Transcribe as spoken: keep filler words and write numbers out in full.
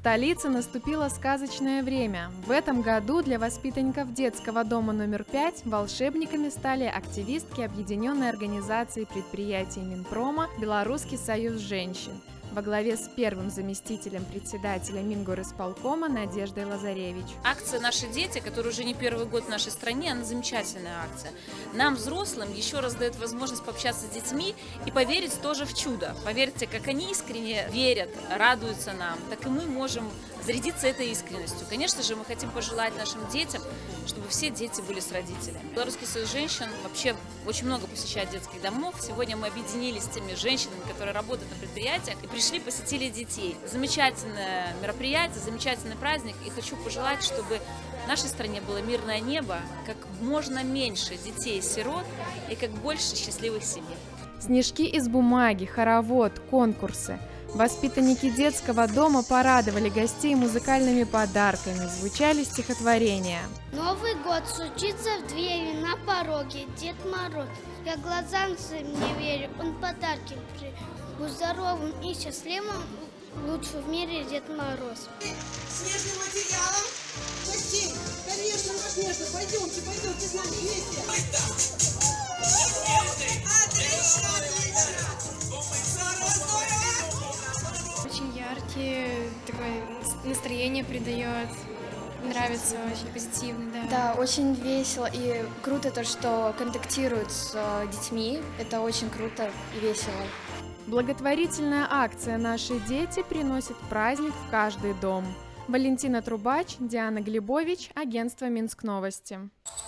столице наступило сказочное время. В этом году для воспитанников детского дома номер пять волшебниками стали активистки Объединенной организации предприятий Минпрома «Белорусский союз женщин» во главе с первым заместителем председателя Мингорисполкома Надеждой Лазаревич. Акция «Наши дети», которая уже не первый год в нашей стране, она замечательная акция. Нам, взрослым, еще раз дает возможность пообщаться с детьми и поверить тоже в чудо. Поверьте, как они искренне верят, радуются нам, так и мы можем зарядиться этой искренностью. Конечно же, мы хотим пожелать нашим детям, чтобы все дети были с родителями. Белорусский союз женщин вообще очень много посещает детских домов. Сегодня мы объединились с теми женщинами, которые работают на предприятиях, и пришли, посетили детей. Замечательное мероприятие, замечательный праздник. И хочу пожелать, чтобы в нашей стране было мирное небо, как можно меньше детей-сирот и как больше счастливых семей. Снежки из бумаги, хоровод, конкурсы. Воспитанники детского дома порадовали гостей музыкальными подарками, звучали стихотворения. Новый год стучится в двери, на пороге Дед Мороз. Я глазам своим не верю, он подарки при. Будь здоровым и счастливым, лучше в мире Дед Мороз. Снежным материалом? Гостей, конечно, конечно, пойдемте, пойдемте с нами вместе. Очень яркий, такое настроение придает, нравится, очень позитивно, да. Да, очень весело и круто то, что контактируют с детьми, это очень круто и весело. Благотворительная акция «Наши дети» приносит праздник в каждый дом. Валентина Трубач, Диана Глебович, агентство Минск Новости.